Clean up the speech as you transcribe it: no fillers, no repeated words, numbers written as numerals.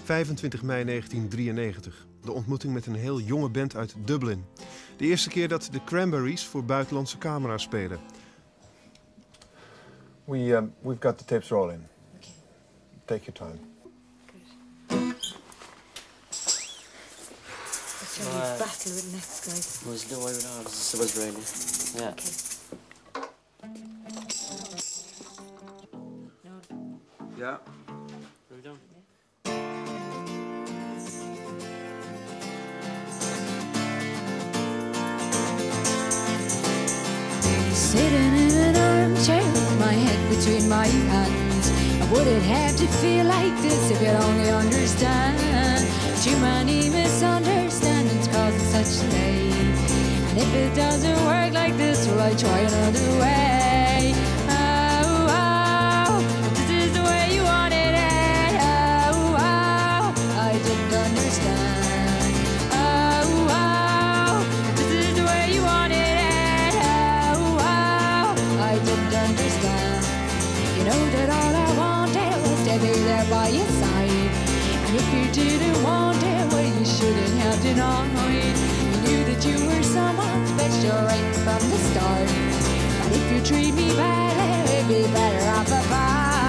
25 mei 1993. De ontmoeting met een heel jonge band uit Dublin. De eerste keer dat de Cranberries voor buitenlandse camera's spelen. We've got the tapes rolling. Okay. Take your time. Let's really battle with next, guys. Was no way around. It was raining. Yeah. Okay. No. Ja. Are we done? Sitting in an armchair with my head between my hands. I wouldn't have to feel like this if you'd only understand. Too many misunderstandings causing such delay. And if it doesn't work like this, well, I try another way. Oh, oh, this is the way you wanted it. Oh, oh, I didn't understand. Oh, oh, this is the way you wanted it. Oh, oh, I didn't understand. You know that all I wanted was to be there by your side. And if you didn't want it, well, you shouldn't have denied. You knew that you were someone special right from the start. And if you treat me badly, it'd be better off apart.